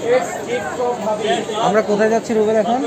আমরা কোথায় যাচ্ছি রুবেল এখন?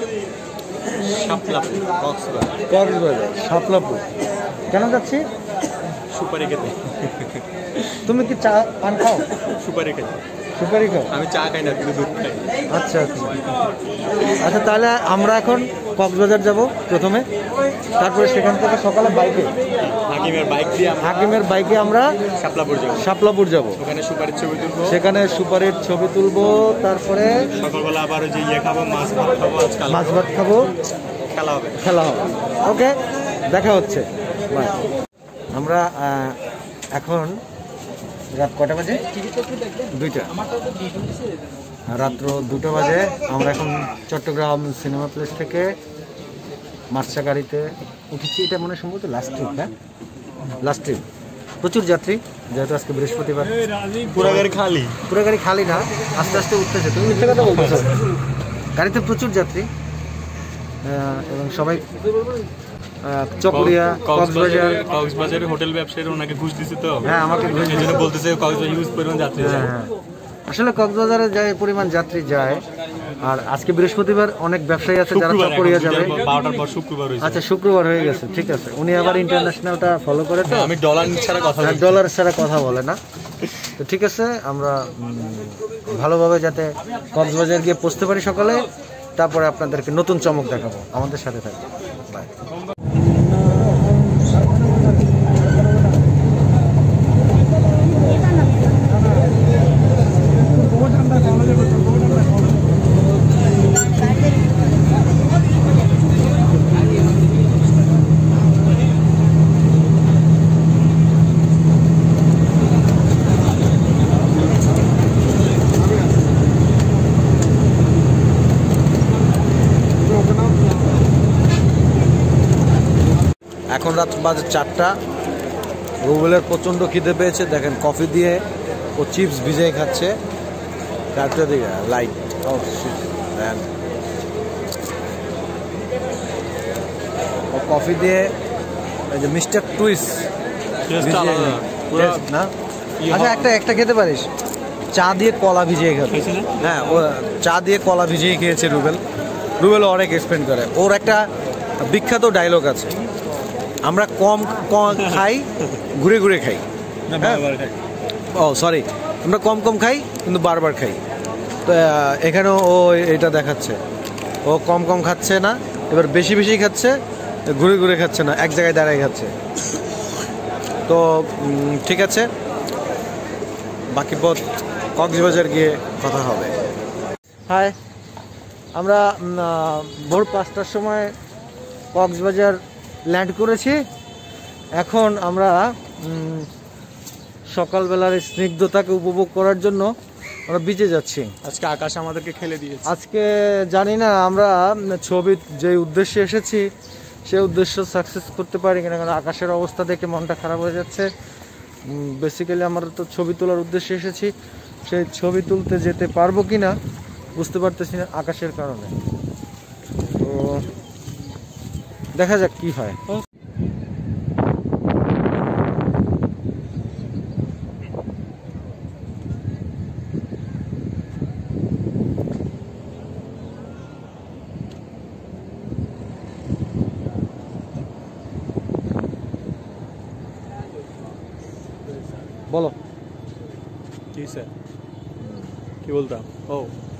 কক্সবাজার শাপলাপুর। কেন যাচ্ছি? সুপারি খেতে। তুমি কি চা পান খাও? সুপারি খেতে। সুপারি খাও? আমি চা খাই না, কিন্তু দুধ খাই। আচ্ছা আচ্ছা আচ্ছা, তাহলে আমরা এখন কক্সবাজার যাব প্রথমে, তারপরে সেখান থেকে সকালে বাইকে হাকিমের বাইকে আমরা শাপলাপুর যাব। সেখানে সুপারির ছবি তুলবো, তারপরে সকালবেলা আবার যে খাবো, মাছ ভাত খাবো, খেলা হবে। ওকে, দেখা হচ্ছে। বাই। আমরা এখন রাত কটা বাজে? 2টা, রাত্র 2টা বাজে। আমরা এখন চট্টগ্রাম সিনেমা প্লেস থেকে মার্চা গাড়িতে উঠেছি। এটা মনে সম্ভবত লাস্ট ট্রিপ। হ্যাঁ, লাস্ট ট্রিপ। প্রচুর যাত্রী, যেহেতু আজকে বৃহস্পতিবার। পুরো গাড়ি খালি না, আস্তে আস্তে উঠতেছে। তুমি মিথ্যে কথা বলতেছো। গাড়িতে প্রচুর যাত্রী এবং সবাই চকরিয়া, কক্সবাজারের হোটেল ব্যবসায়ী ওনাকে ঘুষ দিছে তো। হ্যাঁ, আমাকে ঘুষ দিছে, বলতেছে কক্সবাজার ইউজ পরিমাণ যাত্রী যায়। আসলে কক্সবাজারে যে পরিমাণ যাত্রী যায়, আর আজকে বৃহস্পতিবার অনেক ব্যবসায়ী আছে যারা চকরিয়া যাবে। 12টার পর শুক্রবার হয়েছে। আচ্ছা, শুক্রবার হয়ে গেছে, ঠিক আছে। উনি আবার ইন্টারন্যাশনালটা ফলো করে তো। আমি ডলার ছাড়া কথা বলে না। তো ঠিক আছে, আমরা ভালোভাবে যাতে কক্সবাজার গিয়ে পৌঁছতে পারি সকালে, তারপরে আপনাদেরকে নতুন চমক দেখাবো। আমাদের সাথে থাকবে। বাই। এখন রাত বাজে 4টা। রুবেলের প্রচণ্ড খিদে পেয়েছে। দেখেন, কফি দিয়ে ও চিপস ভিজিয়ে খাচ্ছে। চারটা দিকে লাইট। ও কফি দিয়ে এই যে মিস্টার টুইস না। আচ্ছা, একটা খেতে পারিস? চা দিয়ে কলা ভিজিয়ে খাবে। হ্যাঁ, ও চা দিয়ে কলা ভিজিয়ে খেয়েছে রুবেল অনেক এক্সপ্লেন করে। ওর একটা বিখ্যাত ডায়লগ আছে, আমরা কম খাই, ঘুরে ঘুরে খাই। ও সরি, আমরা কম খাই কিন্তু বারবার খাই। তো এখানেও ও এটা দেখাচ্ছে, ও কম খাচ্ছে না, এবার বেশি খাচ্ছে, ঘুরে ঘুরে খাচ্ছে না, এক জায়গায় দাঁড়ায় খাচ্ছে। তো ঠিক আছে, বাকি পথ কক্সবাজার গিয়ে কথা হবে। হাই, আমরা ভোর 5টার সময় কক্সবাজার ল্যান্ড করেছি। এখন আমরা সকালবেলার স্নিগ্ধতাকে উপভোগ করার জন্য আমরা বিচে যাচ্ছি। আজকে আকাশ আমাদেরকে খেলে দিয়েছে। আজকে জানি না আমরা ছবি যে উদ্দেশ্যে এসেছি সেই উদ্দেশ্য সাকসেস করতে পারি কিনা, কারণ আকাশের অবস্থা দেখে মনটা খারাপ হয়ে যাচ্ছে। বেসিক্যালি আমরা তো ছবি তোলার উদ্দেশ্যে এসেছি, সেই ছবি তুলতে যেতে পারবো কিনা বুঝতে পারতেছি না আকাশের কারণে। তো দেখা যাক কি হয়। বলো কি স্যার, কি বলতাম? ও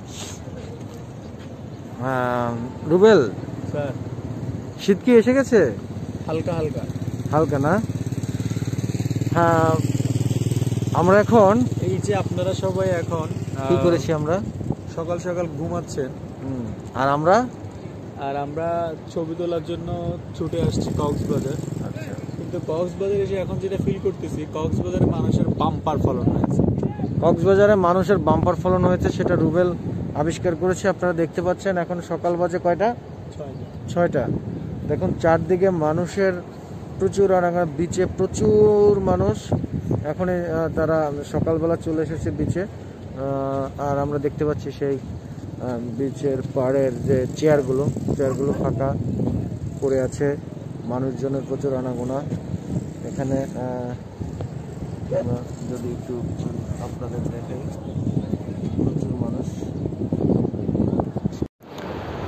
রুবেল স্যার, শীত কি এসে গেছে? হালকা না? হ্যাঁ, আমরা এখন এই যে আপনারা সবাই এখন কি করেছি, আমরা সকাল সকাল ঘুমাচ্ছেন, আর আমরা ছবি তোলার জন্য ছুটে আসছি কক্সবাজার। আচ্ছা, কিন্তু কক্সবাজার এসে এখন যেটা ফিল করতেছি, কক্সবাজারে মানুষের বাম্পার ফলন হয়েছে। কক্সবাজারে মানুষের বাম্পার ফলন হয়েছে, সেটা রুবেল আবিষ্কার করেছে। আপনারা দেখতে পাচ্ছেন এখন সকাল বাজে কয়টা? 6টা। দেখুন চারদিকে মানুষের প্রচুর, আর বিচে প্রচুর মানুষ। এখন তারা সকালবেলা চলে এসেছে বিচে। আর আমরা দেখতে পাচ্ছি সেই বিচের পাড়ের যে চেয়ারগুলো ফাঁকা পড়ে আছে, মানুষজনের প্রচুর আনাগোনা। এখানে আমরা যদি একটু আপনাদের দেখাই, প্রচুর মানুষ।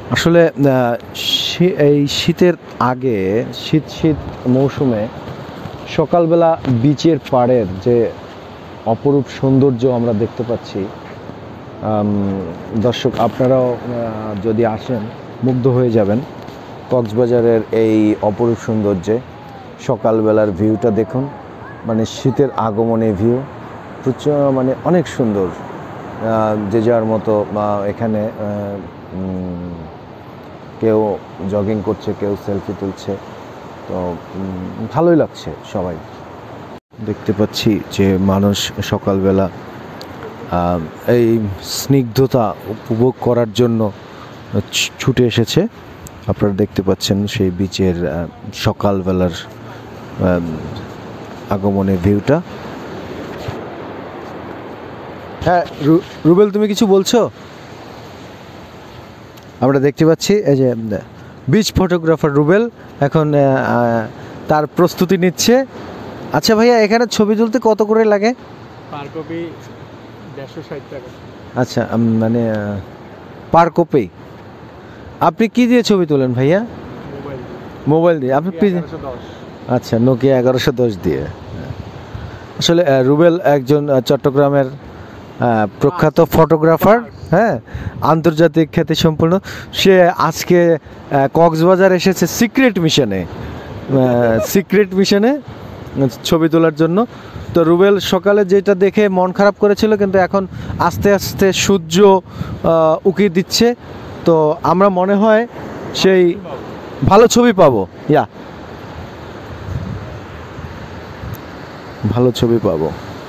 আসলে এই শীতের আগে শীত শীত মৌসুমে সকালবেলা বিচের পাড়ের যে অপরূপ সৌন্দর্য আমরা দেখতে পাচ্ছি, দর্শক আপনারাও যদি আসেন মুগ্ধ হয়ে যাবেন কক্সবাজারের এই অপরূপ সৌন্দর্যে। সকালবেলার ভিউটা দেখুন, মানে শীতের আগমনে ভিউ প্রচুর, মানে অনেক সুন্দর। যে যার মতো এখানে কেউ জগিং করছে, কেউ সেলফি তুলছে, তো ভালোই লাগছে। সবাই দেখতে পাচ্ছি যে মানুষ সকালবেলা এই স্নিগ্ধতা উপভোগ করার জন্য ছুটে এসেছে। আপনারা দেখতে পাচ্ছেন সেই বিচের সকালবেলার আগমনের ভিউটা। হ্যাঁ রুবেল, তুমি কিছু বলছো? আমরা দেখতে পাচ্ছি এই যে বিচ ফটোগ্রাফার রুবেল এখন তার প্রস্তুতি নিচ্ছে। আচ্ছা ভাইয়া, এখানে ছবি তুলতে কত করে লাগে? পার কপি 160 টাকা। আচ্ছা, মানে পার কপি। আপনি কি দিয়ে ছবি তোলেন ভাইয়া? মোবাইল দিয়ে। আপনি আচ্ছা, নোকিয়া 1110 দিয়ে। আসলে রুবেল একজন চট্টগ্রামের প্রখ্যাত ফটোগ্রাফার, হ্যাঁ, আন্তর্জাতিক খ্যাতিসম্পন্ন। সে আজকে কক্সবাজার এসেছে সিক্রেট মিশনে ছবি তোলার জন্য। তো রুবেল সকালে যেটা দেখে মন খারাপ করেছিল, কিন্তু এখন আস্তে আস্তে সূর্য উকি দিচ্ছে, তো আমরা মনে হয় সেই ভালো ছবি পাবো। ভালো ছবি পাবো।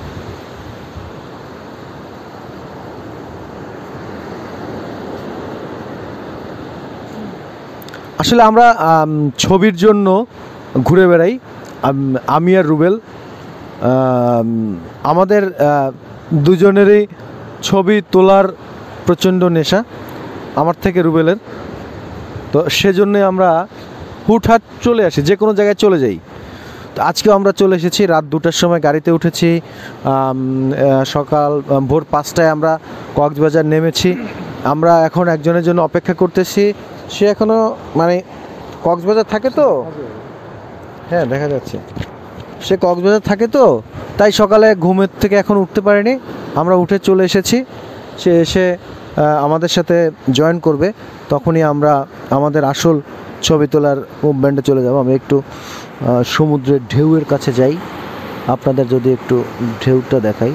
আসলে আমরা ছবির জন্য ঘুরে বেড়াই, আমি আর রুবেল। আমাদের দুজনেরই ছবি তোলার প্রচণ্ড নেশা, আমার থেকে রুবেলের। তো সেজন্যই আমরা হুটহাট চলে আসি, যে কোনো জায়গায় চলে যাই। তো আজকেও আমরা চলে এসেছি, রাত 2টার সময় গাড়িতে উঠেছি। সকাল ভোর 5টায় আমরা কক্সবাজার নেমেছি। আমরা এখন একজনের জন্য অপেক্ষা করতেছি। সে এখনও মানে কক্সবাজার থাকে, তো হ্যাঁ দেখা যাচ্ছে সে কক্সবাজার থাকে, তো তাই সকালে ঘুমের থেকে এখন উঠতে পারেনি। আমরা উঠে চলে এসেছি, সে এসে আমাদের সাথে জয়েন করবে, তখনই আমরা আমাদের আসল ছবি তোলার মুভমেন্টে চলে যাব। আমি একটু সমুদ্রের ঢেউয়ের কাছে যাই, আপনাদের যদি একটু ঢেউটা দেখাই।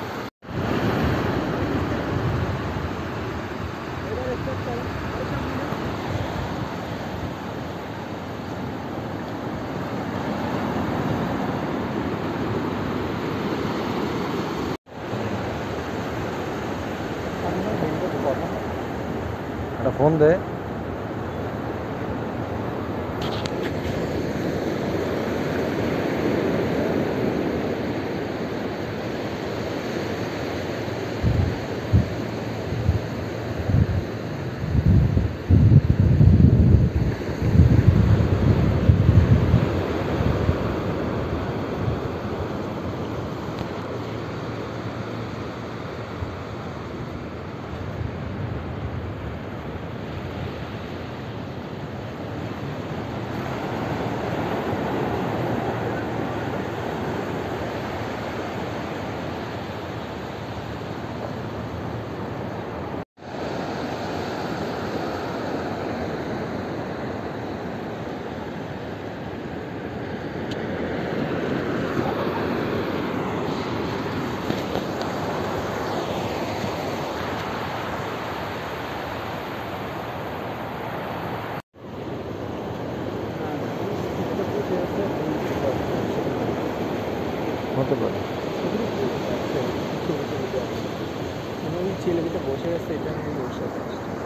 একটা ফোন দে। হতে পারে। ছেলে যেটা বসে আছে এটা আমি বসে আছি।